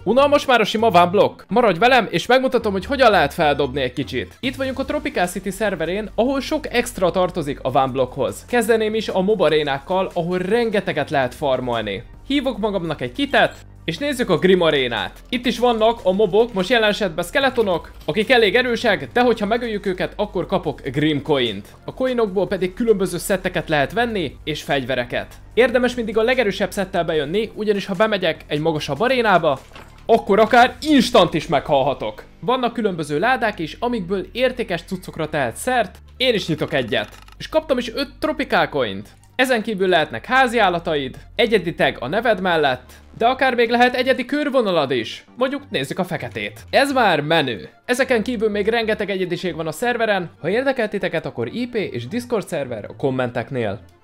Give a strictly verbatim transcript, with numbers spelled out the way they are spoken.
Unalmas már a sima vámblokk? Maradj velem, és megmutatom, hogy hogyan lehet feldobni egy kicsit. Itt vagyunk a Tropical City szerverén, ahol sok extra tartozik a vámblokkhoz. Kezdeném is a mob arénákkal, ahol rengeteget lehet farmolni. Hívok magamnak egy kitet, és nézzük a Grim arénát. Itt is vannak a mobok, most jelen esetben skeletonok, akik elég erősek, de hogyha megöljük őket, akkor kapok Grim coint. A coinokból pedig különböző szetteket lehet venni, és fegyvereket. Érdemes mindig a legerősebb szettel bejönni, ugyanis ha bemegyek egy magasabb arénába, akkor akár instant is meghalhatok. Vannak különböző ládák is, amikből értékes cuccokra tehet szert. Én is nyitok egyet. És kaptam is öt Tropical coint. Ezen kívül lehetnek házi állataid, egyedi tag a neved mellett, de akár még lehet egyedi körvonalad is. Mondjuk nézzük a feketét. Ez már menő. Ezeken kívül még rengeteg egyediség van a szerveren. Ha érdekel titeket, akkor i pé és Discord szerver a kommenteknél.